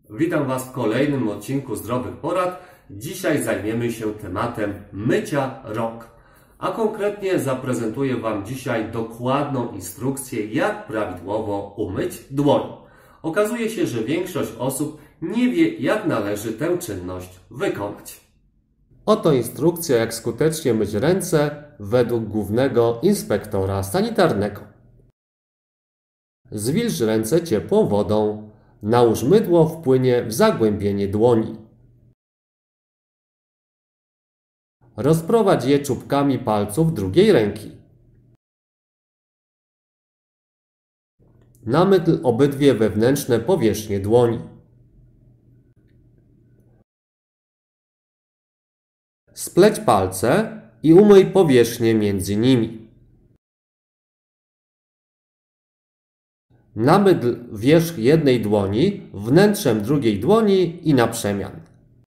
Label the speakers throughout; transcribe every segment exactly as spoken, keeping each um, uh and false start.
Speaker 1: Witam Was w kolejnym odcinku Zdrowych Porad. Dzisiaj zajmiemy się tematem mycia rąk. A konkretnie zaprezentuję Wam dzisiaj dokładną instrukcję, jak prawidłowo umyć dłoń. Okazuje się, że większość osób nie wie, jak należy tę czynność wykonać. Oto instrukcja, jak skutecznie myć ręce według głównego inspektora sanitarnego. Zwilż ręce ciepłą wodą. Nałóż mydło, wpłynie w zagłębienie dłoni. Rozprowadź je czubkami palców drugiej ręki. Namydl obydwie wewnętrzne powierzchnie dłoni. Spleć palce i umyj powierzchnię między nimi. Namydl wierzch jednej dłoni wnętrzem drugiej dłoni i na przemian.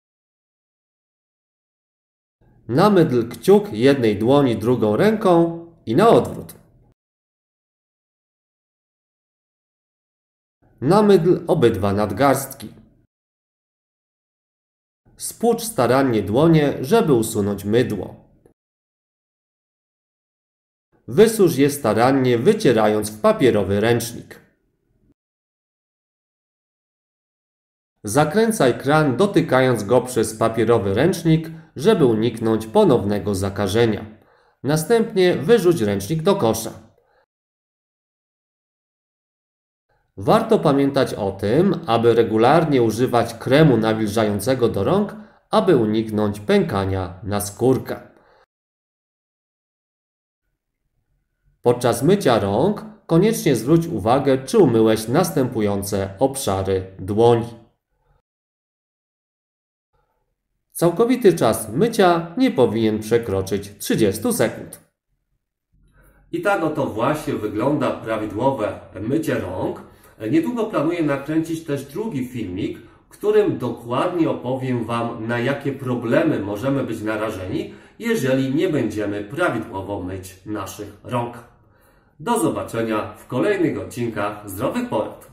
Speaker 1: Namydl kciuk jednej dłoni drugą ręką i na odwrót. Namydl obydwa nadgarstki. Spłucz starannie dłonie, żeby usunąć mydło. Wysusz je starannie, wycierając w papierowy ręcznik. Zakręcaj kran, dotykając go przez papierowy ręcznik, żeby uniknąć ponownego zakażenia. Następnie wyrzuć ręcznik do kosza. Warto pamiętać o tym, aby regularnie używać kremu nawilżającego do rąk, aby uniknąć pękania naskórka. Podczas mycia rąk koniecznie zwróć uwagę, czy umyłeś następujące obszary dłoni. Całkowity czas mycia nie powinien przekroczyć trzydziestu sekund. I tak oto właśnie wygląda prawidłowe mycie rąk. Niedługo planuję nakręcić też drugi filmik, w którym dokładnie opowiem Wam, na jakie problemy możemy być narażeni, jeżeli nie będziemy prawidłowo myć naszych rąk. Do zobaczenia w kolejnych odcinkach Zdrowych Porad.